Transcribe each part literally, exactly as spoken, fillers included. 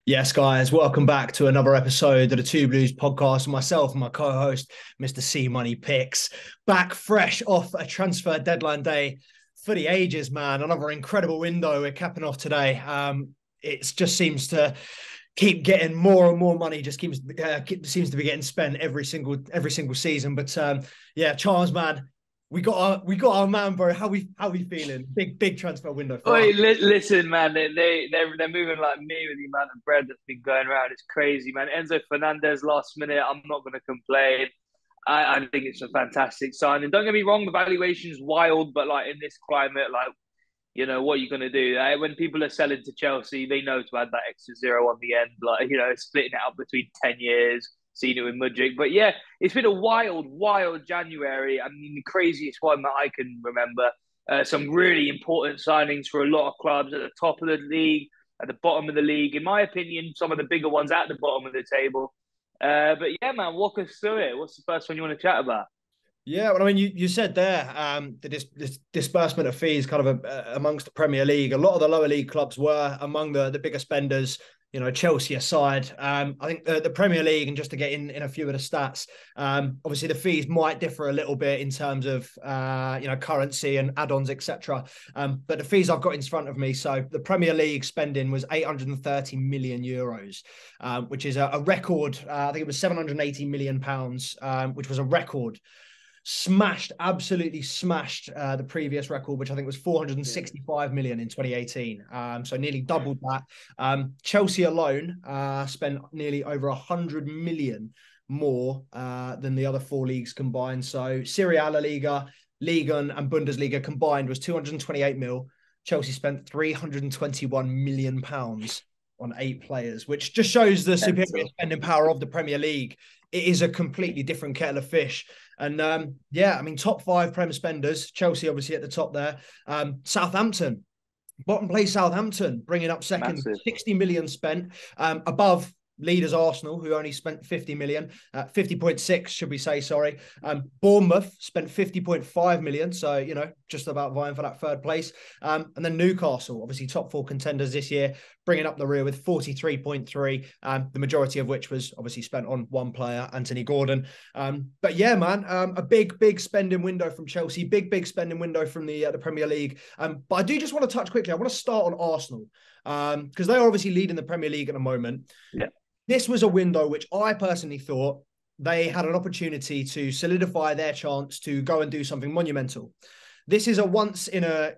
Yes, guys, welcome back to another episode of the Two Blues podcast. Myself and my co-host, Mister C Money Picks, back fresh off a transfer deadline day for the ages, man. Another incredible window we're capping off today. Um, it just seems to keep getting more and more money. Just keeps uh, keep, seems to be getting spent every single every single season. But um, yeah, Charles, man, we got our we got our man, bro. How we how we feeling? Big big transfer window for us. Wait, li listen, man. They they they're they're moving like me with the amount of bread that's been going around. It's crazy, man. Enzo Fernandez last minute. I'm not going to complain. I, I think it's a fantastic sign. And don't get me wrong, the valuation's wild, but like in this climate, like you know what you're going to do. Uh, when people are selling to Chelsea, they know to add that extra zero on the end, like you know, splitting it up between ten years. Seen it with Mudryk, but yeah, it's been a wild, wild January. I mean, the craziest one that I can remember. Uh, some really important signings for a lot of clubs at the top of the league, at the bottom of the league. In my opinion, some of the bigger ones at the bottom of the table. Uh, but yeah, man, walk us through it. What's the first one you want to chat about? Yeah, well, I mean, you, you said there um, the dis, dis, disbursement of fees kind of uh, amongst the Premier League. A lot of the lower league clubs were among the, the bigger spenders, you know, Chelsea aside. Um, I think the, the Premier League, and just to get in, in a few of the stats, um, obviously the fees might differ a little bit in terms of, uh, you know, currency and add-ons, et cetera. Um, but the fees I've got in front of me, so the Premier League spending was eight hundred thirty million euros, um, which is a, a record. Uh, I think it was seven hundred eighty million pounds, um, which was a record. Smashed, absolutely smashed uh, the previous record, which I think was four hundred sixty-five million in twenty eighteen. Um, so nearly doubled that. Um, Chelsea alone uh, spent nearly over one hundred million more uh, than the other four leagues combined. So Serie A, La Liga, Liga and Bundesliga combined was two hundred twenty-eight mil. Chelsea spent three hundred twenty-one million pounds on eight players, which just shows the superior Mental. spending power of the Premier League. It is a completely different kettle of fish. And um, yeah, I mean, top five Prem spenders, Chelsea obviously at the top there. Um, Southampton, bottom place Southampton, bringing up second, Massive. sixty million spent, um, above leaders Arsenal, who only spent fifty million, uh, fifty point six, should we say, sorry. Um, Bournemouth spent fifty point five million, so, you know, just about vying for that third place. Um, and then Newcastle, obviously top four contenders this year, bringing up the rear with forty-three point three, um, the majority of which was obviously spent on one player, Anthony Gordon. Um, but yeah, man, um, a big, big spending window from Chelsea, big, big spending window from the, uh, the Premier League. Um, but I do just want to touch quickly, I want to start on Arsenal, because um, they are obviously leading the Premier League at the moment. Yeah. This was a window which I personally thought they had an opportunity to solidify their chance to go and do something monumental. This is a once in a,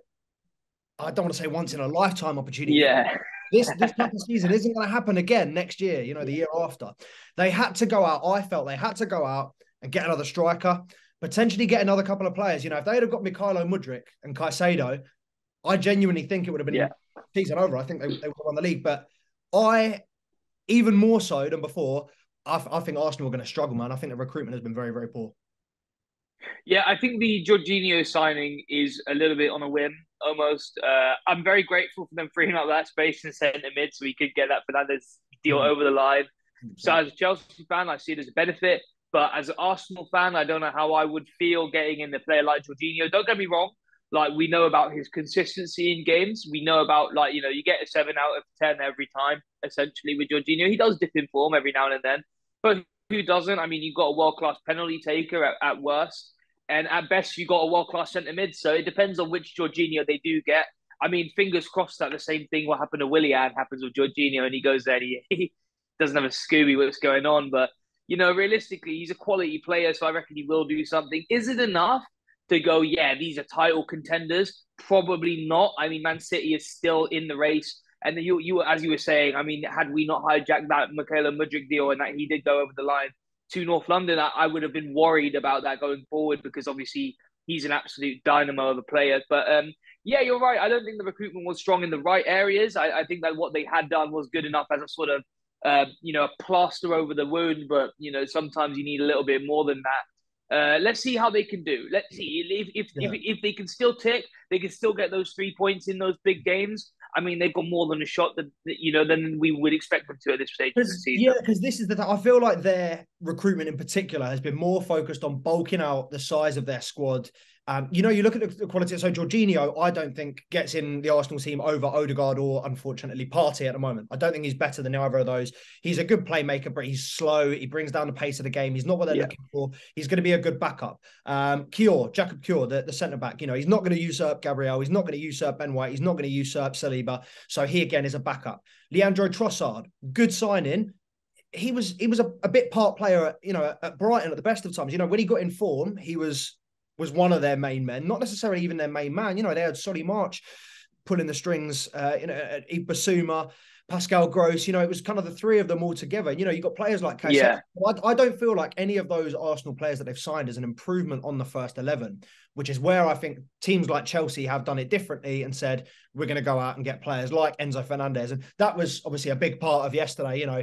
I don't want to say once in a lifetime opportunity. Yeah. This this type of season isn't going to happen again next year, you know, the year after. They had to go out. I felt they had to go out and get another striker, potentially get another couple of players. You know, if they had have got Mykhailo Mudryk and Caicedo, I genuinely think it would have Yeah. been season over. I think they, they would have won the league. But I, even more so than before, I, I think Arsenal are going to struggle, man. I think the recruitment has been very, very poor. Yeah, I think the Jorginho signing is a little bit on a whim, almost. Uh, I'm very grateful for them freeing up that space in centre mid so we could get that Fernandez deal Mm, over the line. So one hundred percent. as a Chelsea fan, I see it as a benefit. But as an Arsenal fan, I don't know how I would feel getting in a player like Jorginho. Don't get me wrong. Like, we know about his consistency in games. We know about, like, you know, you get a seven out of ten every time, essentially, with Jorginho. He does dip in form every now and then. But who doesn't? I mean, you've got a world class penalty taker at, at worst. And at best, you got a world class centre mid. So it depends on which Jorginho they do get. I mean, fingers crossed that the same thing what happened to Willian happens with Jorginho, and he goes there and he, he doesn't have a Scooby what's going on. But you know, realistically, he's a quality player, so I reckon he will do something. Is it enough to go? Yeah, these are title contenders. Probably not. I mean, Man City is still in the race. And you, you, as you were saying, I mean, had we not hijacked that Mykhailo Mudryk deal and that he did go over the line to North London, I, I would have been worried about that going forward because obviously he's an absolute dynamo of a player. But um, yeah, you're right. I don't think the recruitment was strong in the right areas. I, I think that what they had done was good enough as a sort of uh, you know, a plaster over the wound. But you know, sometimes you need a little bit more than that. Uh, let's see how they can do. Let's see if if, if Yeah. if they can still tick, they can still get those three points in those big games. I mean, they've got more than a shot that you know than we would expect them to at this stage of the Because yeah, season. because this is the th- I feel like their recruitment in particular has been more focused on bulking out the size of their squad Um, you know, you look at the quality. So Jorginho, I don't think gets in the Arsenal team over Odegaard or, unfortunately, Partey at the moment. I don't think he's better than either of those. He's a good playmaker, but he's slow. He brings down the pace of the game. He's not what they're yeah. looking for. He's going to be a good backup. Um, Kior, Jacob Kior, the, the centre-back, you know, he's not going to usurp Gabriel. He's not going to usurp Ben White. He's not going to usurp Saliba. So he, again, is a backup. Leandro Trossard, good signing. He was he was a, a bit part player, at, you know, at, at Brighton at the best of times. You know, when he got in form, he was... was one of their main men, not necessarily even their main man. You know, they had Solly March pulling the strings, uh, you know, Yves Bissouma, Pascal Gross, you know, it was kind of the three of them all together. You know, you got players like Caicedo. Yeah. I, I don't feel like any of those Arsenal players that they've signed is an improvement on the first eleven, which is where I think teams like Chelsea have done it differently and said, we're going to go out and get players like Enzo Fernandez. And that was obviously a big part of yesterday. You know,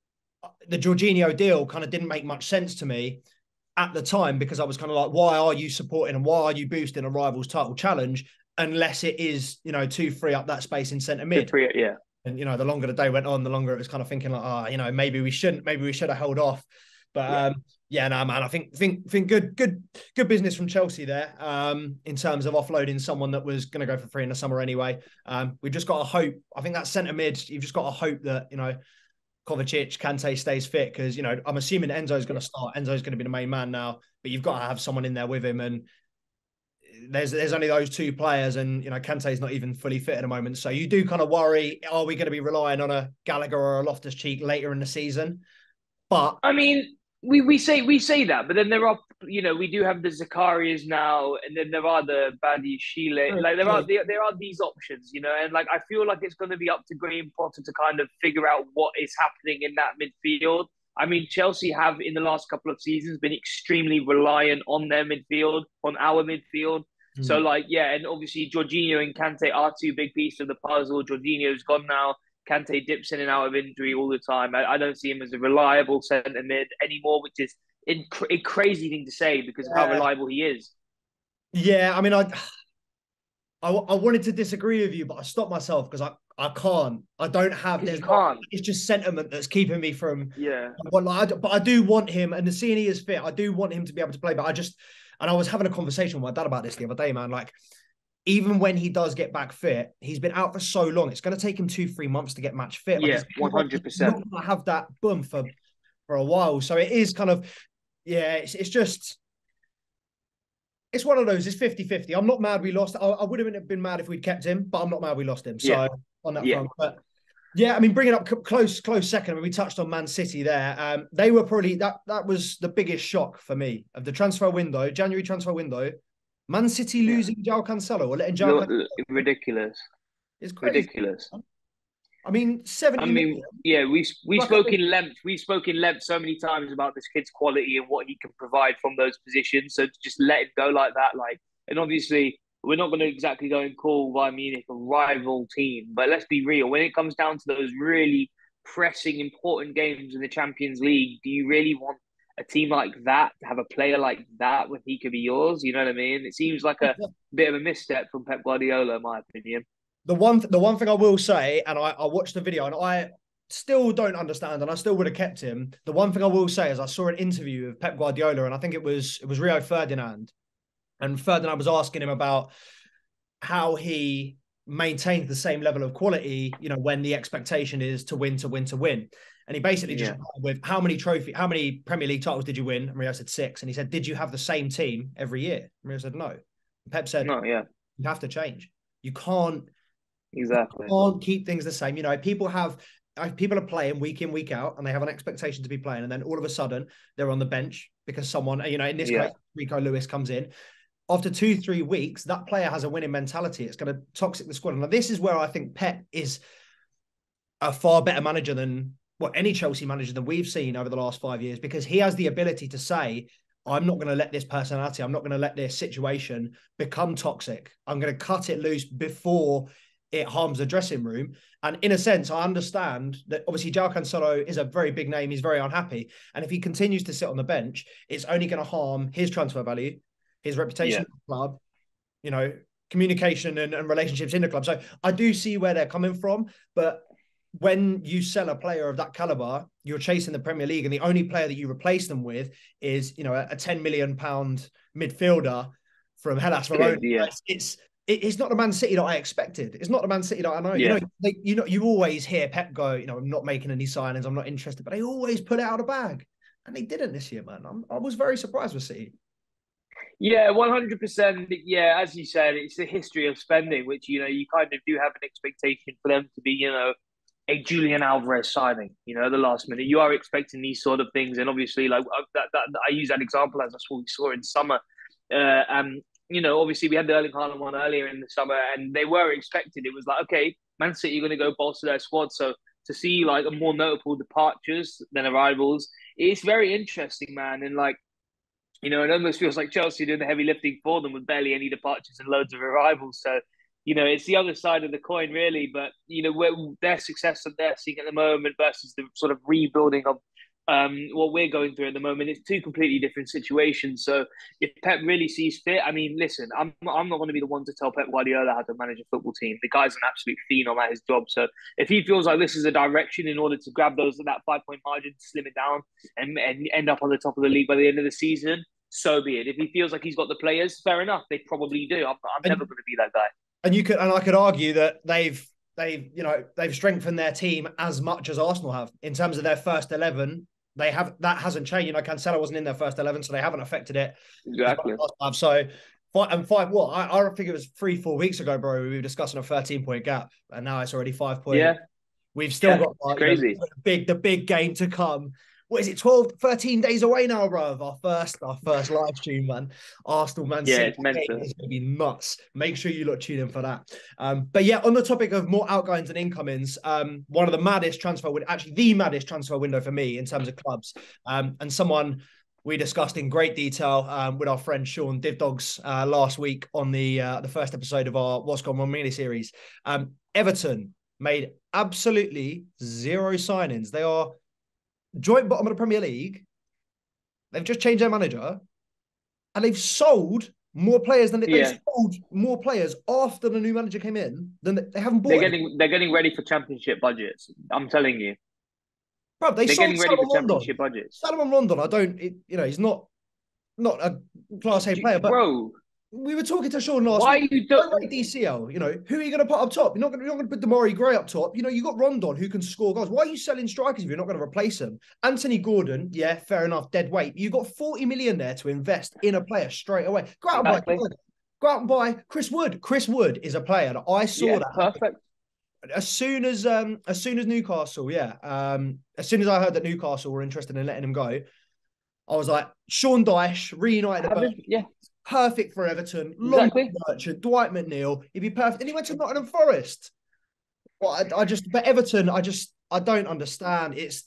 the Jorginho deal kind of didn't make much sense to me at the time, because I was kind of like, why are you supporting and why are you boosting a rival's title challenge unless it is, you know, to free up that space in centre mid? Free, yeah. And, you know, the longer the day went on, the longer it was kind of thinking like, ah, oh, you know, maybe we shouldn't, maybe we should have held off. But yeah, um, yeah no, man, I think, think, think good, good, good business from Chelsea there um, in terms of offloading someone that was going to go for free in the summer anyway. Um, we've just got to hope, I think that centre mid, you've just got to hope that, you know, Kovacic, Kante stays fit, because, you know, I'm assuming Enzo's going to start. Enzo's going to be the main man now, but you've got to have someone in there with him. And there's there's only those two players, and, you know, Kante's not even fully fit at the moment. So you do kind of worry, are we going to be relying on a Gallagher or a Loftus-Cheek later in the season? But I mean, we, we say we say that, but then there are, you know, we do have the Zacharias now, and then there are the Badiashile. Like there are there, there are these options, you know, and like I feel like it's going to be up to Graham Potter to kind of figure out what is happening in that midfield. I mean, Chelsea have in the last couple of seasons been extremely reliant on their midfield, on our midfield. Mm. So like, yeah, and obviously Jorginho and Kante are two big pieces of the puzzle. Jorginho's gone now. Kante dips in and out of injury all the time. I, I don't see him as a reliable centre mid anymore, which is a, a crazy thing to say because of yeah. how reliable he is. Yeah, I mean, I, I, I wanted to disagree with you, but I stopped myself because I, I can't. I don't have. There's can't. It's just sentiment that's keeping me from. Yeah. But, like, I, but I do want him, and the seeing he is fit, I do want him to be able to play. But I just, and I was having a conversation with my dad about this the other day, man. Like, even when he does get back fit, he's been out for so long. It's going to take him two, three months to get match fit. Like, yeah, one hundred percent. He's not going to have that boom for, for a while. So it is kind of, yeah, it's, it's just, it's one of those, it's fifty-fifty. I'm not mad we lost. I, I would have been mad if we'd kept him, but I'm not mad we lost him. So yeah. on that yeah. front. But yeah, I mean, bringing up close, close second, I mean, we touched on Man City there. Um, they were probably, that that was the biggest shock for me of the transfer window, January transfer window. Man City losing yeah. João Cancelo or letting João Cancelo... Ridiculous. It's crazy. Ridiculous. I mean, seventy. I mean, million. yeah, we we spoke in length. We spoke in length so many times about this kid's quality and what he can provide from those positions. So to just let it go like that, like, and obviously we're not going to exactly go and call Bayern Munich a rival team, but let's be real. When it comes down to those really pressing, important games in the Champions League, do you really want a team like that to have a player like that when he could be yours? You know what I mean? It seems like a bit of a misstep from Pep Guardiola, in my opinion. The one, the one thing I will say, and I, I watched the video and I still don't understand, and I still would have kept him. The one thing I will say is I saw an interview of Pep Guardiola, and I think it was it was Rio Ferdinand, and Ferdinand was asking him about how he maintained the same level of quality, you know, when the expectation is to win, to win, to win. And he basically just yeah. with how many trophy, how many Premier League titles did you win? And Rio said six. And he said, did you have the same team every year? And Rio said, no. And Pep said, no, yeah. You have to change. You can't exactly you can't keep things the same. You know, people have people are playing week in, week out, and they have an expectation to be playing, and then all of a sudden they're on the bench because someone, you know, in this yeah. case, Rico Lewis comes in. After two, three weeks, that player has a winning mentality. It's going to toxic the squad. And this is where I think Pep is a far better manager than what any Chelsea manager than we've seen over the last five years, because he has the ability to say, I'm not going to let this personality, I'm not going to let this situation become toxic. I'm going to cut it loose before it harms the dressing room. And in a sense, I understand that obviously João Cancelo is a very big name. He's very unhappy. And if he continues to sit on the bench, it's only going to harm his transfer value, his reputation yeah. in the club, you know, communication and, and relationships in the club. So I do see where they're coming from, but when you sell a player of that caliber, you're chasing the Premier League, and the only player that you replace them with is, you know, a, a ten million pound midfielder from Hellas Verona. Yeah. It's, it's it's not the Man City that I expected. It's not the Man City that I know. Yeah. You know, they, you know, you always hear Pep go, you know, I'm not making any signings, I'm not interested, but they always put it out of the bag, and they didn't this year, man. I'm, I was very surprised with City. Yeah, one hundred percent. Yeah, as you said, it's the history of spending, which, you know, you kind of do have an expectation for them to be, you know, a Julian Alvarez signing, you know, the last minute. You are expecting these sort of things. And obviously, like uh, that, that I use that example as that's what we saw in summer. Uh, um, you know, obviously we had the Erling Haaland one earlier in the summer, and they were expected. It was like, okay, Man City are going to go bolster their squad. So to see like a more notable departures than arrivals, it's very interesting, man. And like, you know, it almost feels like Chelsea doing the heavy lifting for them with barely any departures and loads of arrivals. So, you know, it's the other side of the coin, really. But, you know, where their success that they're seeing at the moment versus the sort of rebuilding of um, what we're going through at the moment, it's two completely different situations. So if Pep really sees fit, I mean, listen, I'm, I'm not going to be the one to tell Pep Guardiola how to manage a football team. The guy's an absolute phenom at his job. So if he feels like this is a direction in order to grab those that five-point margin, slim it down, and, and end up on the top of the league by the end of the season, so be it. If he feels like he's got the players, fair enough. They probably do. I'm, I'm never going to be that guy. And you could, and I could argue that they've, they've, you know, they've strengthened their team as much as Arsenal have in terms of their first eleven. They have that hasn't changed. You know, Cancelo wasn't in their first eleven, so they haven't affected it. Exactly. So five and five. What I, I think it was three, four weeks ago, bro. We were discussing a thirteen point gap, and now it's already five point. Yeah, we've still yeah, got like, crazy. You know, the big, the big game to come. What is it, twelve, thirteen days away now, bro? Our first, our first live stream, man. Arsenal, Man City. Yeah, it's meant to. It's going to be nuts. Make sure you lot tune in for that. Um, but yeah, on the topic of more outgoings and incomings, um, one of the maddest transfer, actually the maddest transfer window for me in terms of clubs, um, and someone we discussed in great detail um, with our friend Sean Divdogs uh, last week on the uh, the first episode of our What's Gone Wrong mini series. Um, Everton made absolutely zero signings. They are joint bottom of the Premier League. They've just changed their manager, and they've sold more players than they, yeah. they've sold more players after the new manager came in than they, they haven't bought. They're getting they're getting ready for championship budgets. I'm telling you, bro. They they're sold getting ready Salomon for championship Rondon. budgets. Salomon Rondon, I don't. It, you know, he's not not a class A player, but bro. We were talking to Sean last Why week. You don't like D C L? You know, who are you going to put up top? You're not going to put Damari Gray up top. You know, you got Rondon who can score goals. Why are you selling strikers if you're not going to replace him? Anthony Gordon, yeah, fair enough, dead weight. You got forty million there to invest in a player straight away. Go out exactly. and buy. Go out and buy Chris Wood. Chris Wood is a player that I saw yeah, that perfect. As soon as um as soon as Newcastle, yeah, um as soon as I heard that Newcastle were interested in letting him go, I was like, Sean Dyche, reunited the yeah. Perfect for Everton. Long exactly. merchant, Dwight McNeil. He'd be perfect. And he went to Nottingham Forest. Well, I, I just, but Everton, I just, I don't understand. It's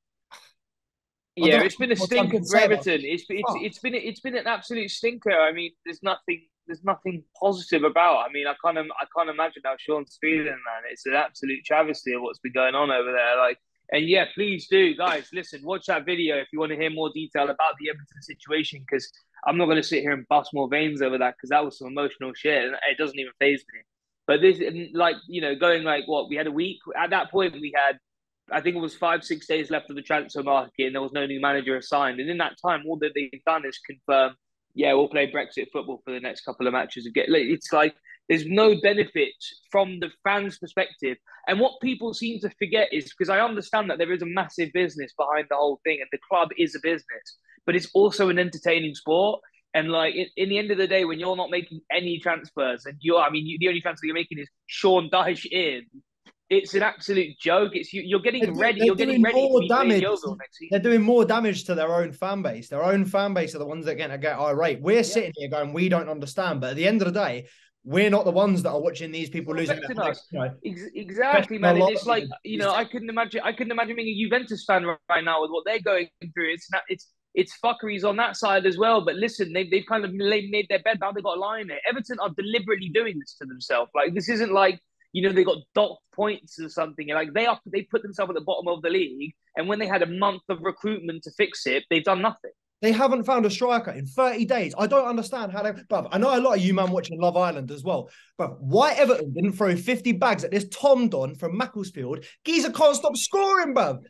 yeah, it's been a stinker for Everton. It's it's oh. it's been it's been an absolute stinker. I mean, there's nothing there's nothing positive about. I mean, I can't I can't imagine how Sean's feeling, man. It's an absolute travesty of what's been going on over there. Like. And yeah, please do, guys, listen, watch that video if you want to hear more detail about the Everton situation, because I'm not going to sit here and bust more veins over that, because that was some emotional shit, and it doesn't even faze me. But this, like, you know, going like, what, we had a week? At that point, we had, I think it was five, six days left of the transfer market, and there was no new manager assigned. And in that time, all that they've done is confirm, yeah, we'll play Brexit football for the next couple of matches. It's like, there's no benefit from the fans' perspective. And what people seem to forget is, because I understand that there is a massive business behind the whole thing, and the club is a business, but it's also an entertaining sport. And like, in, in the end of the day, when you're not making any transfers, and you're, I mean, you, the only transfer you're making is Sean Dyche in, it's an absolute joke. It's you, you're getting they're, ready. They're you're getting ready to be damage. Next season. They're doing more damage to their own fan base. Their own fan base are the ones that get, get irate. We're yeah. sitting here going, we don't understand. But at the end of the day, we're not the ones that are watching these people losing their us. You know, exactly, man. It's like, you know, I couldn't imagine. I couldn't imagine being a Juventus fan right now with what they're going through. It's not. It's it's fuckeries on that side as well. But listen, they've they've kind of made their bed. Now they've got a lie in it. Everton are deliberately doing this to themselves. Like, this isn't like, you know, they got docked points or something. Like, they are they put themselves at the bottom of the league, and when they had a month of recruitment to fix it, they've done nothing. They haven't found a striker in thirty days. I don't understand how they... Bruv, I know a lot of you, man, watching Love Island as well. But why Everton didn't throw fifty bags at this Tom Don from Macclesfield? Geezer can't stop scoring, bruv.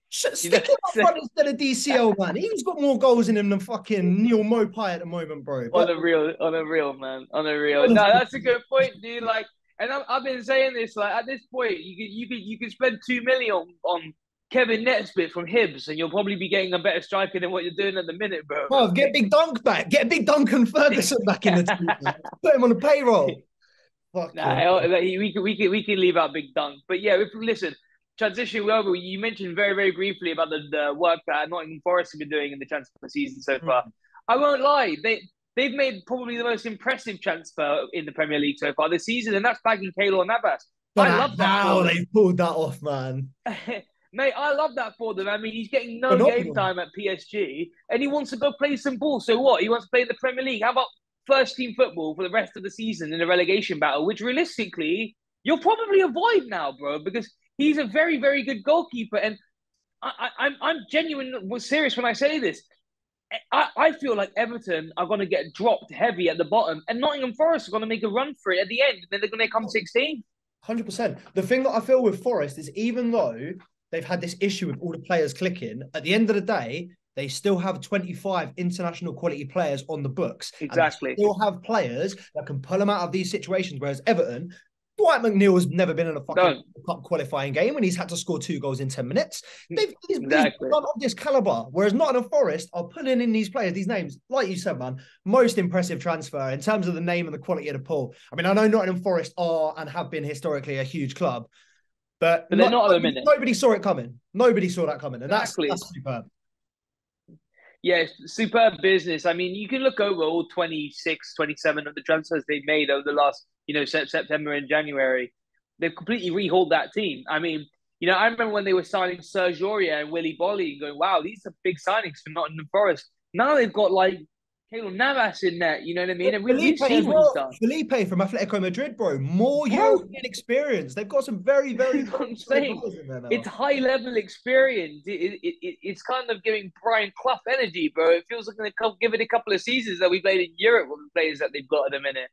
Stick him up front instead of D C L, man. He's got more goals in him than fucking Neil Mopai at the moment, bro. But, on a real, on a real, man, on a real. No, that's a good point, dude. Like, and I've, I've been saying this. Like, at this point, you could, you could, you could spend two million on, on Kevin Nesbitt from Hibs, and you'll probably be getting a better striker than what you're doing at the minute, bro. Oh, get Big Dunk back. Get Big Duncan Ferguson back in the team. Put him on the payroll. Fuck nah, we can, we can, we can leave out Big Dunk. But yeah, if, listen. Transition over. You mentioned very, very briefly about the, the work that Nottingham Forest have been doing in the transfer season so far. Mm. I won't lie, they they've made probably the most impressive transfer in the Premier League so far this season, and that's bagging Keylor Navas. But I love that. How they pulled that off, man. Mate, I love that for them. I mean, he's getting no Phenomenal. game time at P S G, and he wants to go play some ball. So what? He wants to play in the Premier League. How about first team football for the rest of the season in a relegation battle, which realistically you'll probably avoid now, bro, because he's a very, very good goalkeeper, and I, I, I'm I'm genuine, serious when I say this. I, I feel like Everton are going to get dropped heavy at the bottom, and Nottingham Forest are going to make a run for it at the end, and then they're going to come sixteenth. one hundred percent. The thing that I feel with Forest is even though they've had this issue with all the players clicking, at the end of the day, they still have twenty-five international quality players on the books. Exactly. And they still have players that can pull them out of these situations, whereas Everton, Dwight McNeil has never been in a fucking cup qualifying game and he's had to score two goals in ten minutes. They've he's, exactly. he's of this caliber, whereas Nottingham Forest are putting in these players, these names, like you said, man, most impressive transfer in terms of the name and the quality of the pool. I mean, I know Nottingham Forest are and have been historically a huge club, but, but they're not, not at the minute. Nobody saw it coming. Nobody saw that coming, and exactly. that's, that's superb. Yeah, superb business. I mean, you can look over all twenty-six, twenty-seven of the transfers they've made over the last, you know, September and January. They've completely rehauled that team. I mean, you know, I remember when they were signing Serge Aurier and Willy Bolly and going, wow, these are big signings for Nottingham Forest. Now they've got like Keylor Navas in there, you know what I mean? And we, we've seen what he's done. Felipe from Atletico Madrid, bro. More bro. European experience. They've got some very, very good players in there now. It's high-level experience. It, it, it, it's kind of giving Brian Clough energy, bro. It feels like they're give it a couple of seasons that we played in Europe with the players that they've got at the minute.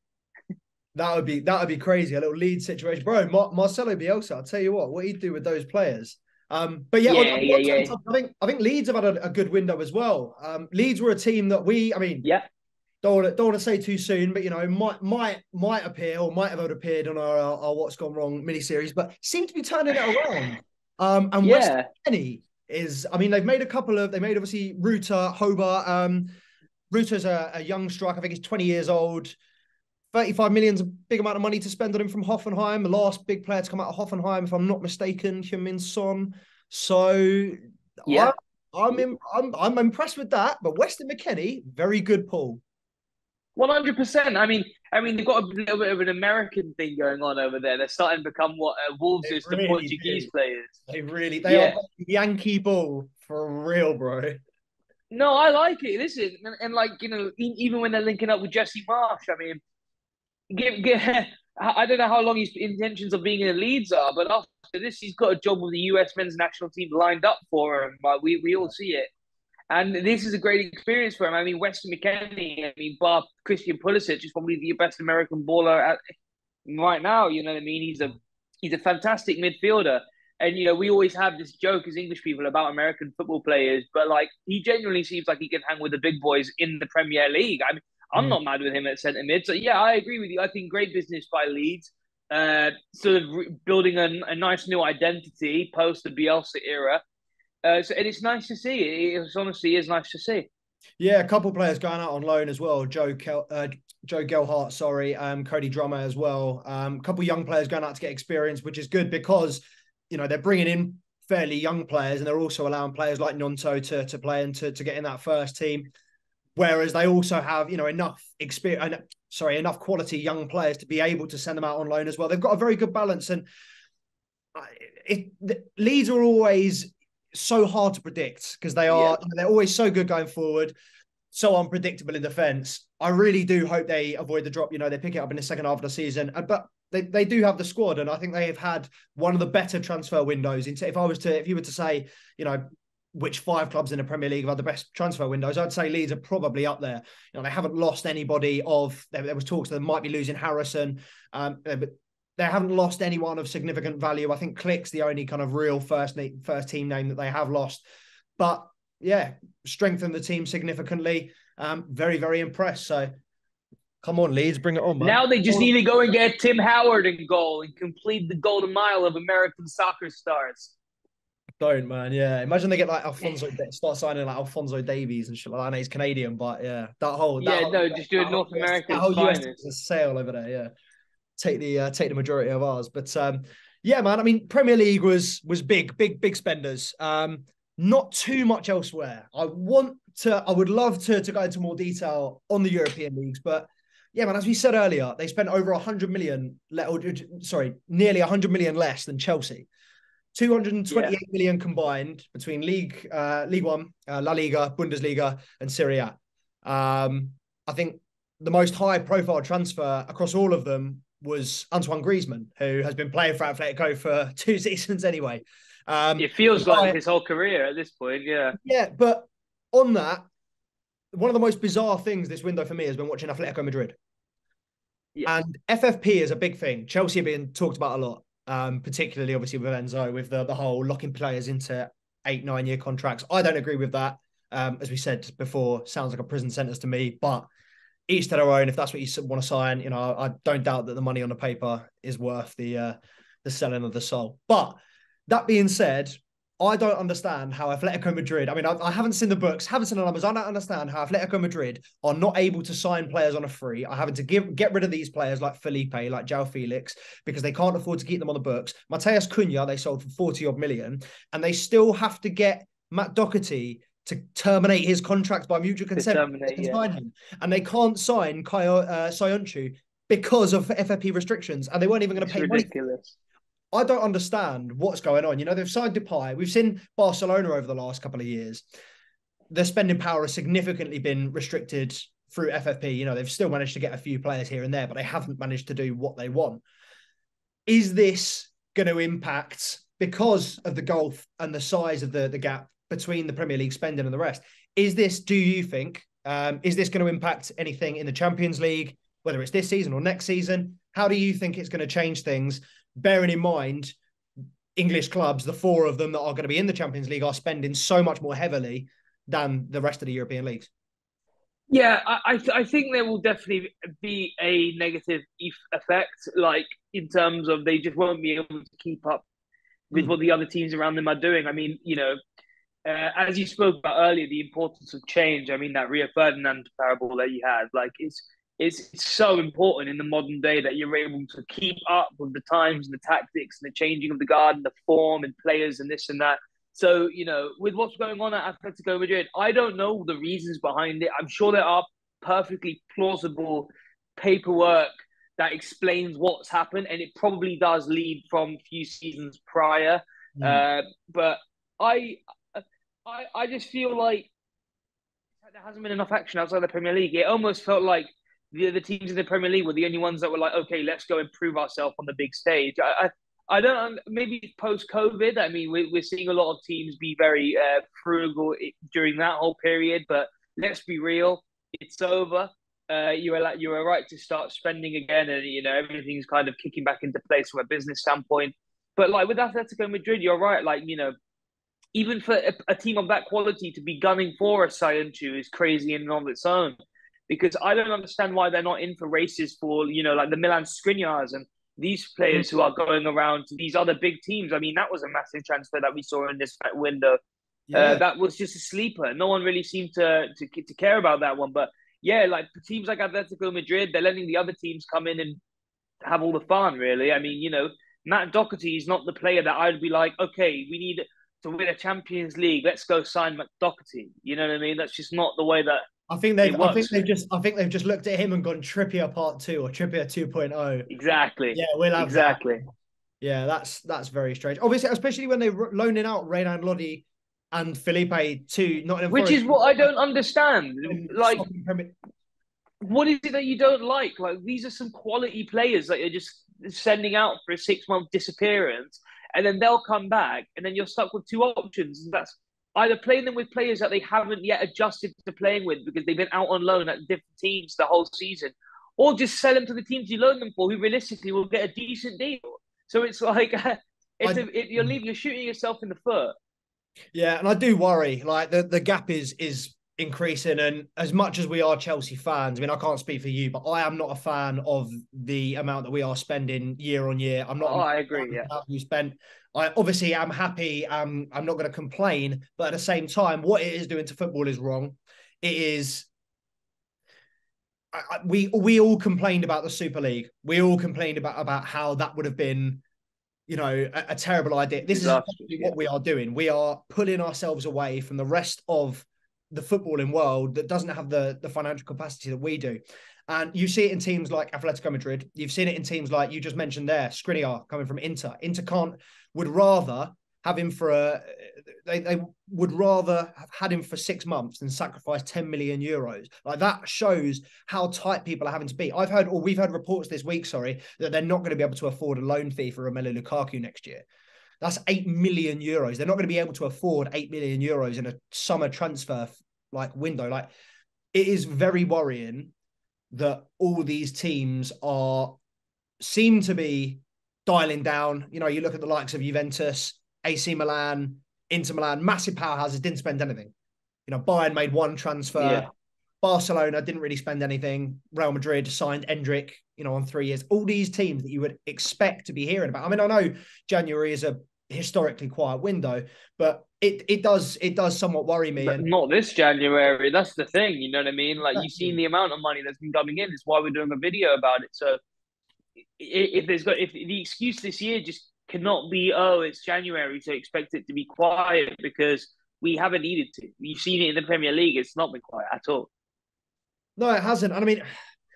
That would be that would be crazy. A little lead situation, bro. Mar- Marcelo Bielsa. I'll tell you what, what he'd do with those players. Um, but yeah, yeah, on, yeah, on yeah. Top, I think I think Leeds have had a, a good window as well. Um, Leeds were a team that we, I mean, yeah, don't want to, don't want to say too soon, but you know, might might might appear or might have appeared on our, our, our What's Gone Wrong miniseries, but seem to be turning it around. Um, and yeah. West Kenny is, I mean, they've made a couple of, they made obviously Ruta, Hobart. Um, Ruta's a, a young striker. I think he's twenty years old. thirty-five million is a big amount of money to spend on him from Hoffenheim. The last big player to come out of Hoffenheim, if I'm not mistaken, Heung-min Son. So yeah, I'm, I'm, in, I'm I'm impressed with that. But Weston McKennie, very good pull. One hundred percent. I mean, I mean, they've got a little bit of an American thing going on over there. They're starting to become what uh, Wolves they is really to Portuguese do. players. They really, they yeah. are Yankee ball for real, bro. No, I like it. Listen, and, and like you know, even when they're linking up with Jesse Marsh, I mean. Give, give, I don't know how long his intentions of being in the Leeds are, but after this, he's got a job with the U S men's national team lined up for him. But we, we all see it. And this is a great experience for him. I mean, Weston McKennie, I mean, Bar Christian Pulisic is probably the best American baller at, right now. You know what I mean? He's a he's a fantastic midfielder. And, you know, we always have this joke as English people about American football players, but, like, he genuinely seems like he can hang with the big boys in the Premier League. I mean, I'm not mad with him at centre mid. So, yeah, I agree with you. I think great business by Leeds. Uh, sort of re- building a, a nice new identity post the Bielsa era. Uh, so, and it's nice to see. It, it honestly is nice to see. Yeah, a couple of players going out on loan as well. Joe Kel- uh, Joe Gelhardt, sorry. Um, Cody Drummer as well. Um, a couple of young players going out to get experience, which is good because, you know, they're bringing in fairly young players and they're also allowing players like Nonto to, to play and to, to get in that first team. Whereas they also have, you know, enough experience, sorry, enough quality young players to be able to send them out on loan as well. They've got a very good balance, and it, the, Leeds are always so hard to predict because they are, yeah. you know, they're always so good going forward, so unpredictable in defence. I really do hope they avoid the drop. You know, they pick it up in the second half of the season, but they they do have the squad, and I think they have had one of the better transfer windows. If I was to, if you were to say, you know, which five clubs in the Premier League have had the best transfer windows, I'd say Leeds are probably up there. You know, they haven't lost anybody of, there, there was talks that they might be losing Harrison, um, but they haven't lost anyone of significant value. I think Click's the only kind of real first first team name that they have lost. But yeah, strengthened the team significantly. Um, very, very impressed. So come on, Leeds, bring it on, man. Now they just need to go and get Tim Howard in goal and complete the golden mile of American soccer stars. Don't, man. Yeah. Imagine they get like Alfonso, start signing like Alfonso Davies and shit like that. I know he's Canadian, but yeah, that whole, that Yeah, whole, no, just do it North America's that whole U S finest. is a sale over there. Yeah. Take the, uh, take the majority of ours. But um, yeah, man, I mean, Premier League was, was big, big, big spenders. Um, not too much elsewhere. I want to, I would love to, to go into more detail on the European leagues, but yeah, man, as we said earlier, they spent over one hundred million, sorry, nearly one hundred million less than Chelsea. two hundred twenty-eight yeah. million combined between League, uh, League One, uh, La Liga, Bundesliga, and Serie A. Um, I think the most high-profile transfer across all of them was Antoine Griezmann, who has been playing for Atletico for two seasons anyway. Um, it feels like I, his whole career at this point, yeah. Yeah, but on that, one of the most bizarre things this window for me has been watching Atletico Madrid. Yeah. And F F P is a big thing. Chelsea have been talked about a lot, um, particularly obviously with Enzo, with the, the whole locking players into eight, nine year contracts. I don't agree with that. Um, as we said before, sounds like a prison sentence to me, but each to their own. If that's what you want to sign, you know, I, I don't doubt that the money on the paper is worth the uh, the selling of the soul. But that being said, I don't understand how Atletico Madrid, I mean, I, I haven't seen the books, haven't seen the numbers. I don't understand how Atletico Madrid are not able to sign players on a free, are having to give, get rid of these players like Felipe, like João Felix, because they can't afford to keep them on the books. Mateus Cunha, they sold for forty odd million, and they still have to get Matt Doherty to terminate his contract by mutual consent. Terminate, they yeah. sign him. And they can't sign Kayo, uh, Soyuncu because of F F P restrictions, and they weren't even going to pay ridiculous. money. I don't understand what's going on. You know, they've signed Depay. We've seen Barcelona over the last couple of years. Their spending power has significantly been restricted through F F P. You know, they've still managed to get a few players here and there, but they haven't managed to do what they want. Is this going to impact, because of the gulf and the size of the, the gap between the Premier League spending and the rest, is this, do you think, um, is this going to impact anything in the Champions League, whether it's this season or next season? How do you think it's going to change things? Bearing in mind, English clubs, the four of them that are going to be in the Champions League, are spending so much more heavily than the rest of the European leagues. Yeah, I th- I think there will definitely be a negative effect, like in terms of they just won't be able to keep up with mm. what the other teams around them are doing. I mean, you know, uh, as you spoke about earlier, the importance of change. I mean, that Rio Ferdinand parable that you had, like it's It's, it's so important in the modern day that you're able to keep up with the times and the tactics and the changing of the guard and the form and players and this and that. So, you know, with what's going on at Atletico Madrid, I don't know the reasons behind it. I'm sure there are perfectly plausible paperwork that explains what's happened, and it probably does lead from a few seasons prior. Mm. Uh, but I, I, I just feel like there hasn't been enough action outside the Premier League. It almost felt like the other teams in the Premier League were the only ones that were like, okay, let's go and prove ourselves on the big stage. I, I, I don't know, maybe post-COVID, I mean, we're, we're seeing a lot of teams be very uh, frugal during that whole period, but let's be real, it's over. Uh, you were like, you were right to start spending again, and you know everything's kind of kicking back into place from a business standpoint. But like with Atletico Madrid, you're right. Like you know, even for a, a team of that quality to be gunning for a Soyuncu is crazy in and of its own. Because I don't understand why they're not in for races for, you know, like the Milan Skriniars and these players who are going around to these other big teams. I mean, that was a massive transfer that we saw in this window. Yeah. Uh, that was just a sleeper. No one really seemed to, to to care about that one. But yeah, like teams like Atletico Madrid, they're letting the other teams come in and have all the fun, really. I mean, you know, Matt Doherty is not the player that I'd be like, okay, we need to win a Champions League. Let's go sign Matt Doherty. You know what I mean? That's just not the way that I think they've. I think they've just. I think they've just looked at him and gone Trippier Part Two or Trippier two point oh. Exactly. Yeah, we'll have exactly. That. Yeah, that's that's very strange. Obviously, especially when they're loaning out Renan Lodi and Felipe to Nottingham Which Forest. is what I don't understand. Like, what is it that you don't like? Like, these are some quality players that you're just sending out for a six month disappearance, and then they'll come back, and then you're stuck with two options. And that's either playing them with players that they haven't yet adjusted to playing with because they've been out on loan at different teams the whole season, or just sell them to the teams you loan them for, who realistically will get a decent deal. So it's like it's I, a, it, you're leaving, you're shooting yourself in the foot. yeah, and I do worry. Like the, the gap is is increasing, and as much as we are Chelsea fans, I mean, I can't speak for you, but I am not a fan of the amount that we are spending year on year. I'm not Oh, a I fan agree. of Yeah, how you spent. I obviously am happy. Um, I'm not going to complain, but at the same time, what it is doing to football is wrong. It is. I, we we all complained about the Super League. We all complained about about how that would have been, you know, a, a terrible idea. This is disastrous. exactly Yeah, what we are doing. We are pulling ourselves away from the rest of the footballing world that doesn't have the, the financial capacity that we do. And you see it in teams like Atletico Madrid. You've seen it in teams like you just mentioned there, Skriniar coming from Inter. Inter can't, would rather have him for a, they, they would rather have had him for six months than sacrifice ten million euros. Like that shows how tight people are having to be. I've heard, or we've heard reports this week, sorry, that they're not going to be able to afford a loan fee for Romelu Lukaku next year. That's eight million euros. They're not going to be able to afford eight million euros in a summer transfer like window. Like it is very worrying that all these teams are seem to be dialing down. You know, you look at the likes of Juventus, A C Milan, Inter Milan, massive powerhouses, didn't spend anything. You know, Bayern made one transfer. yeah. Barcelona didn't really spend anything. Real Madrid signed Endrick, you know, on three years. All these teams that you would expect to be hearing about. I mean, I know January is a historically quiet window, but it it does it does somewhat worry me. But And not this January. That's the thing. You know what I mean? Like you've seen the amount of money that's been coming in. It's why we're doing a video about it. So if there's got if the excuse this year just cannot be, oh, it's January, so expect it to be quiet, because we haven't needed to. You've seen it in the Premier League. It's not been quiet at all. no, it hasn't. And I mean,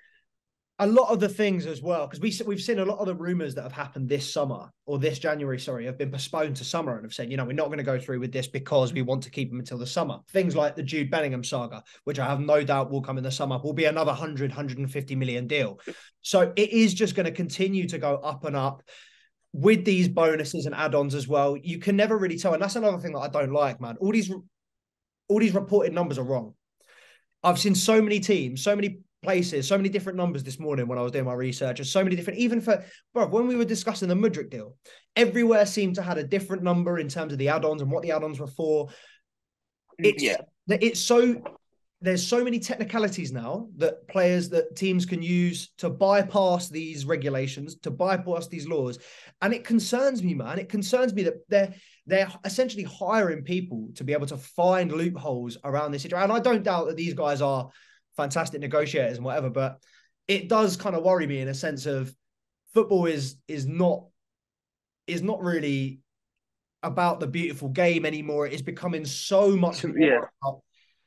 a lot of the things as well, because we, we've seen a lot of the rumours that have happened this summer or this January, sorry, have been postponed to summer and have said, you know, we're not going to go through with this because we want to keep them until the summer. Things like the Jude Bellingham saga, which I have no doubt will come in the summer, will be another one hundred, one hundred fifty million deal. So it is just going to continue to go up and up with these bonuses and add-ons as well. You can never really tell. And that's another thing that I don't like, man. All these, all these reported numbers are wrong. I've seen so many teams, so many places, so many different numbers this morning when I was doing my research, and so many different, even for, bro, when we were discussing the Mudryk deal, everywhere seemed to have a different number in terms of the add-ons and what the add-ons were for. It's, yeah. it's so, there's so many technicalities now that players, that teams can use to bypass these regulations, to bypass these laws. And it concerns me, man. It concerns me that they're, they're essentially hiring people to be able to find loopholes around this situation. And I don't doubt that these guys are fantastic negotiators and whatever, but it does kind of worry me in a sense of football is is not is not really about the beautiful game anymore. It is becoming so much more Yeah. about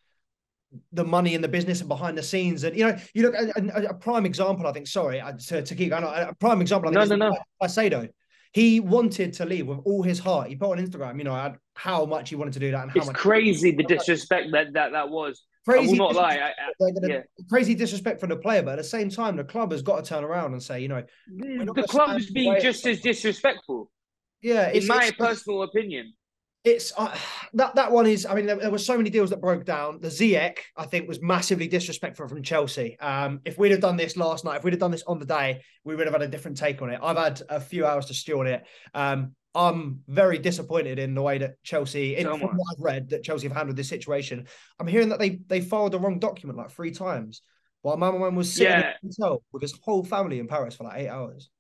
the money and the business and behind the scenes. And, you know, you look at a, a prime example, I think, sorry, to, to keep going, a prime example, I think, No, is no, no. Caicedo. He wanted to leave with all his heart. He put on Instagram, you know, how much he wanted to do that and how It's much. crazy the disrespect that that, that was. Crazy, I will not lie. I, I, yeah. Crazy disrespect for the player, but at the same time, the club has got to turn around and say, you know, The club is being just as disrespectful. Yeah, in my personal opinion. It's uh, that that one is. I mean, there, there were so many deals that broke down. The Ziyech, I think, was massively disrespectful from Chelsea. Um, if we'd have done this last night, if we'd have done this on the day, we would have had a different take on it. I've had a few hours to stew on it. Um, I'm very disappointed in the way that Chelsea, in, from what I've read, that Chelsea have handled this situation. I'm hearing that they they filed the wrong document like three times, while Mama Man was sitting yeah. in a hotel with his whole family in Paris for like eight hours.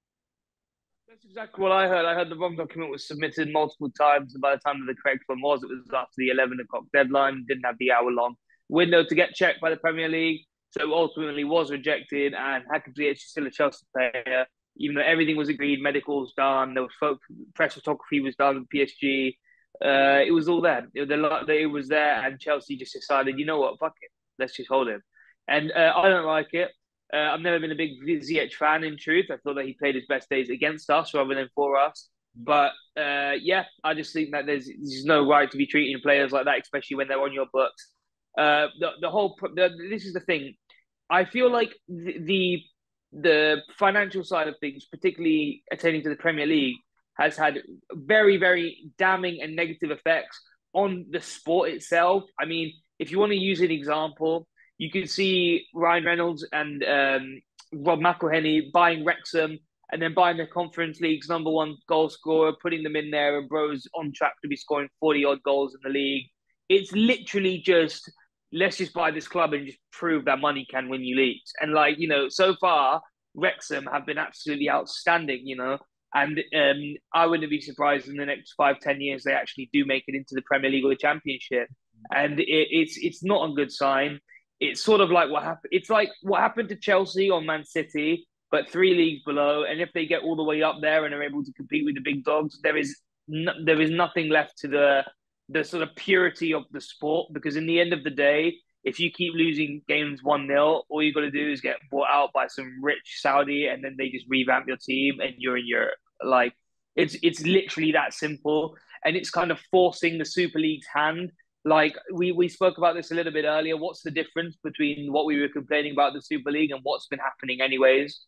That's exactly what I heard. I heard the wrong document was submitted multiple times, and by the time the correct one was, it was after the eleven o'clock deadline, didn't have the hour-long window to get checked by the Premier League, so ultimately was rejected, and Hakim Ziyech is still a Chelsea player, even though everything was agreed, medicals done, there was press photography was done with P S G, uh, it was all there. It, it was there, and Chelsea just decided, you know what, fuck it, let's just hold him. And uh, I don't like it. Uh, I've never been a big Ziyech fan, in truth. I thought that he played his best days against us rather than for us. But uh, yeah, I just think that there's, there's no right to be treating players like that, especially when they're on your books. Uh, the the whole the, this is the thing. I feel like the, the the financial side of things, particularly attending to the Premier League, has had very very damning and negative effects on the sport itself. I mean, if you want to use an example, you can see Ryan Reynolds and um, Rob McElhenney buying Wrexham and then buying the Conference League's number one goal scorer, putting them in there, and Bro's on track to be scoring forty odd goals in the league. It's literally just, let's just buy this club and just prove that money can win you leagues. And like, you know, so far, Wrexham have been absolutely outstanding, you know. And um, I wouldn't be surprised in the next five, ten years they actually do make it into the Premier League or the Championship. And it, it's it's not a good sign. It's sort of like what happened. It's like what happened to Chelsea or Man City, but three leagues below. And if they get all the way up there and are able to compete with the big dogs, there is no, there is nothing left to the the sort of purity of the sport. Because in the end of the day, if you keep losing games one nil, all you got to do is get bought out by some rich Saudi, and then they just revamp your team, and you're in Europe. Like it's it's literally that simple, and it's kind of forcing the Super League's hand. Like we we spoke about this a little bit earlier. What's the difference between what we were complaining about the Super League and what's been happening anyways?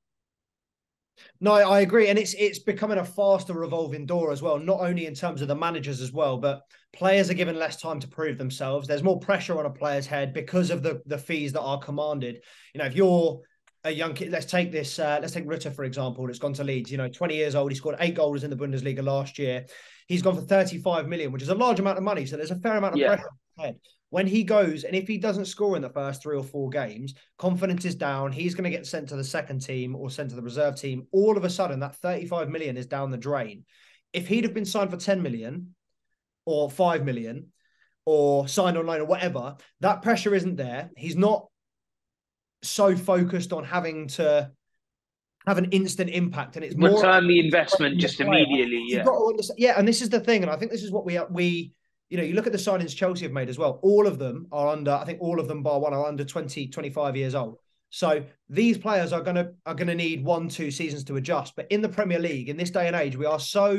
No, I agree, and it's it's becoming a faster revolving door as well. Not only in terms of the managers as well, but players are given less time to prove themselves. There's more pressure on a player's head because of the the fees that are commanded. You know, if you're a young kid, let's take this. Uh, let's take Rutter for example. That's gone to Leeds. You know, twenty years old. He scored eight goals in the Bundesliga last year. He's gone for thirty-five million, which is a large amount of money. So there's a fair amount of yeah. pressure on his head. When he goes, and if he doesn't score in the first three or four games, confidence is down. He's going to get sent to the second team or sent to the reserve team. All of a sudden, that thirty-five million is down the drain. If he'd have been signed for ten million or five million or signed on loan or whatever, that pressure isn't there. He's not so focused on having to have an instant impact, and it's return more return the investment just immediately. Yeah, got to understand, yeah, and this is the thing, and I think this is what we we. You know, you look at the signings Chelsea have made as well. All of them are under, I think all of them bar one are under twenty, twenty-five years old. So these players are going to are going to need one, two seasons to adjust. But in the Premier League, in this day and age, we are so,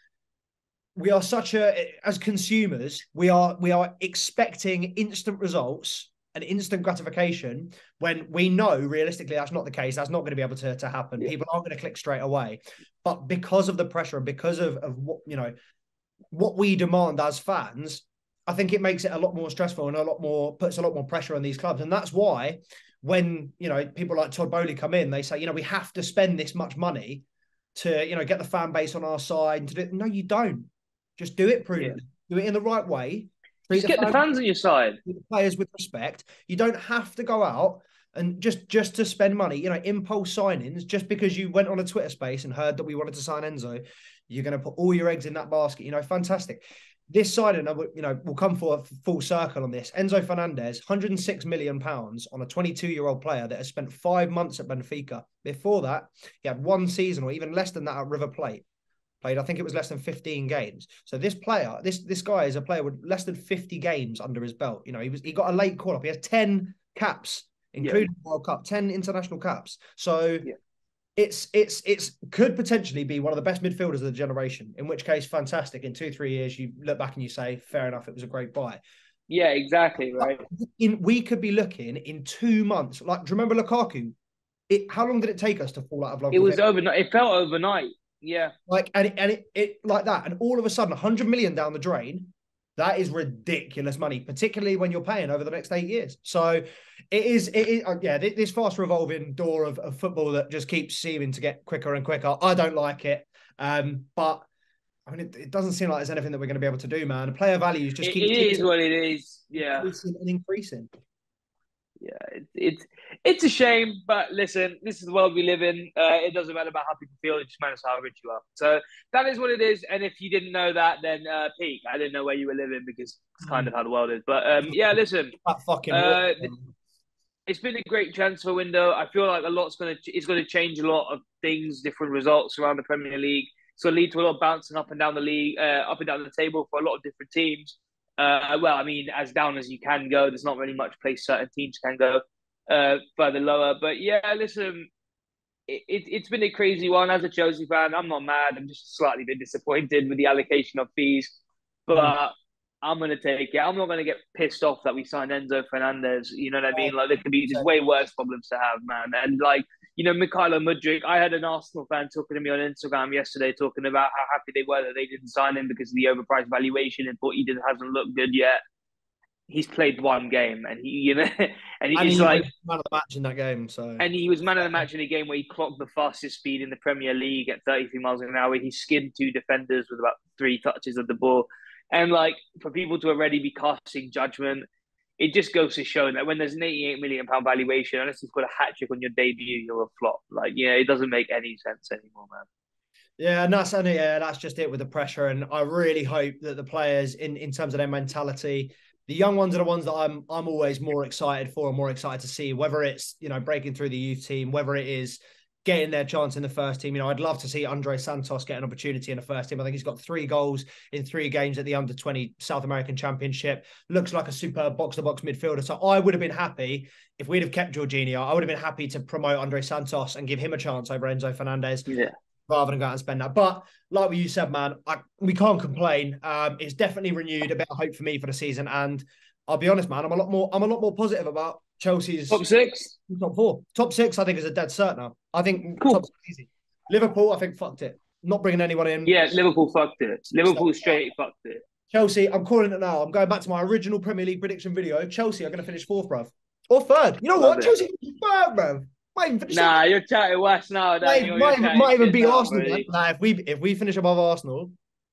we are such a, as consumers, we are, we are expecting instant results and instant gratification when we know realistically that's not the case. That's not going to be able to, to happen. Yeah. People aren't going to click straight away. But because of the pressure and because of, of what, you know, what we demand as fans, I think it makes it a lot more stressful and a lot more puts a lot more pressure on these clubs. And that's why when, you know, people like Todd Boehly come in, they say, you know, we have to spend this much money to, you know, get the fan base on our side. And to do, no, you don't. Just do it prudently. Yeah. Do it in the right way. Just the get fans, the fans on your side. The players with respect. You don't have to go out and just, just to spend money, you know, impulse signings, just because you went on a Twitter space and heard that we wanted to sign Enzo. You're going to put all your eggs in that basket. You know, fantastic. This side, and you know, we'll come for a full circle on this. Enzo Fernandez, one hundred six million pounds on a twenty-two-year-old player that has spent five months at Benfica. Before that, he had one season or even less than that at River Plate. Played, I think it was less than fifteen games. So this player, this this guy is a player with less than fifty games under his belt. You know, he was he got a late call-up. He has ten caps, including yeah. the World Cup, ten international caps. So... Yeah. It's it's it's could potentially be one of the best midfielders of the generation. In which case, fantastic. In two three years, you look back and you say, fair enough, it was a great buy. Yeah, exactly right. In we could be looking in two months. Like, do you remember Lukaku? It how long did it take us to fall out of love? It with was him? overnight. It felt overnight. Yeah, like and it, and it, it like that, and all of a sudden, a hundred million down the drain. That is ridiculous money, particularly when you're paying over the next eight years. So it is, it is uh, yeah, this fast revolving door of, of football that just keeps seeming to get quicker and quicker. I don't like it. Um, but I mean, it, it doesn't seem like there's anything that we're going to be able to do, man. Player values just it, keep... It is what it is, yeah. Increasing and increasing. Yeah, it, it's it's a shame, but listen, this is the world we live in. Uh, it doesn't matter about how people feel; it just matters how rich you are. So that is what it is. And if you didn't know that, then uh, Pete, I didn't know where you were living because it's kind of how the world is. But um, yeah, listen, that fucking uh, it's been a great transfer window. I feel like a lot's going to it's going to change a lot of things, different results around the Premier League. It's going to lead to a lot of bouncing up and down the league, uh, up and down the table for a lot of different teams. Uh, well, I mean, as down as you can go, there's not really much place certain teams can go uh, further lower. But yeah, listen, it, it, it's been a crazy one. As a Chelsea fan, I'm not mad. I'm just slightly bit disappointed with the allocation of fees. But mm. I'm going to take it. I'm not going to get pissed off that we signed Enzo Fernandez. You know what I mean? Like, there could be just way worse problems to have, man. And like, you know, Mykhailo Mudryk, I had an Arsenal fan talking to me on Instagram yesterday talking about how happy they were that they didn't sign him because of the overpriced valuation and thought he did, hasn't looked good yet. he's played one game, and he, you know, and And he's he was like, man of the match in that game. So and he was man of the match in a game where he clocked the fastest speed in the Premier League at thirty-three miles an hour. He skinned two defenders with about three touches of the ball, and like for people to already be casting judgment, it just goes to show that when there's an eighty-eight million pound valuation, unless you've got a hat trick on your debut, you're a flop. Like, yeah, it doesn't make any sense anymore, man. Yeah, and that's and yeah, that's just it with the pressure. And I really hope that the players, in in terms of their mentality, the young ones are the ones that I'm I'm always more excited for and more excited to see. Whether it's, you know, breaking through the youth team, whether it is getting their chance in the first team. You know, I'd love to see Andre Santos get an opportunity in the first team. I think he's got three goals in three games at the under twenty South American Championship. Looks like a superb box-to-box midfielder. So I would have been happy if we'd have kept Jorginho. I would have been happy to promote Andre Santos and give him a chance over Enzo Fernandez. Yeah. Rather than go out and spend that. But like what you said, man, I, we can't complain. Um, it's definitely renewed a bit of hope for me for the season. And I'll be honest, man, I'm a lot more I'm a lot more positive about Chelsea's top six. Top four. Top six, I think, is a dead cert now. I think cool. top six is easy. Liverpool, I think, fucked it. Not bringing anyone in. Yeah, Liverpool fucked it. Liverpool straight fucked it. Chelsea, I'm calling it now. I'm going back to my original Premier League prediction video. Chelsea are going to finish fourth, bruv. Or third. You know Love what? it. Chelsea third, bruv. Might even finish nah, second. you're chatting West now. Might, You're, might, you're might even beat now, Arsenal. Man. Nah, if we if we finish above Arsenal,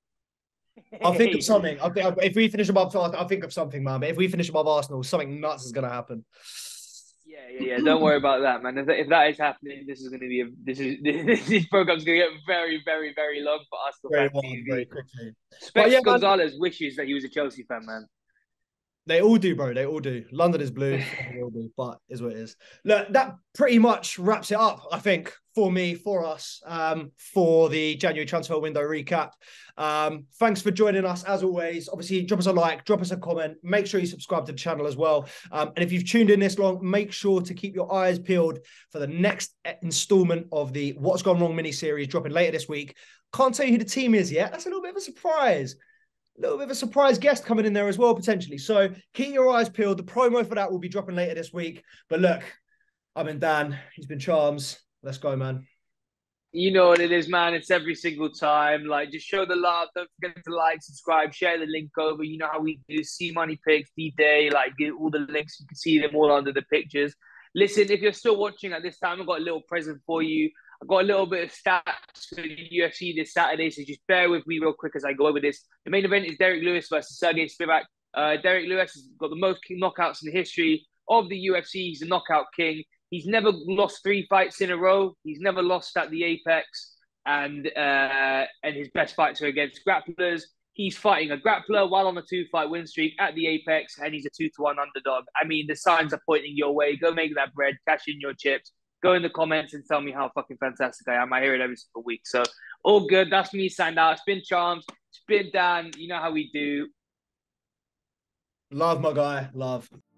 I'll think of something. I'll think, if we finish above, I'll think of something, man. But if we finish above Arsenal, something nuts is going to happen. Yeah, yeah, yeah. Don't worry about that, man. If that, if that is happening, this is going to be a this is this program's going to get very, very, very long for us. Very long, very quickly. Specs yeah, Gonzalez wishes that he was a Chelsea fan, man. They all do, bro. They all do. London is blue. They all do, but is what it is. Look, that pretty much wraps it up, I think, for me, for us, um, for the January transfer window recap. Um, thanks for joining us, as always. Obviously, drop us a like, drop us a comment. Make sure you subscribe to the channel as well. Um, and if you've tuned in this long, make sure to keep your eyes peeled for the next installment of the What's Gone Wrong mini-series dropping later this week. Can't tell you who the team is yet. That's a little bit of a surprise. A little bit of a surprise guest coming in there as well, potentially. So keep your eyes peeled. The promo for that will be dropping later this week. But look, I've been Dan. He's been Charms. Let's go, man. You know what it is, man. It's every single time. Like, just show the love. Don't forget to like, subscribe, share the link over. You know how we do. See Money Picks, D-Day, like, get all the links. You can see them all under the pictures. Listen, if you're still watching at this time, I've got a little present for you. I've got a little bit of stats for the U F C this Saturday, so just bear with me real quick as I go over this. The main event is Derek Lewis versus Sergey Spivak. Uh, Derek Lewis has got the most knockouts in the history of the U F C. He's a knockout king. He's never lost three fights in a row. He's never lost at the Apex, and uh, and his best fights are against grapplers. He's fighting a grappler while on a two-fight win streak at the Apex, and he's a two to one underdog. I mean, the signs are pointing your way. Go make that bread, cash in your chips. Go in the comments and tell me how fucking fantastic I am. I hear it every single week. So, all good. That's me signed out. It's been Charms. It's been Dan. You know how we do. Love, my guy. Love.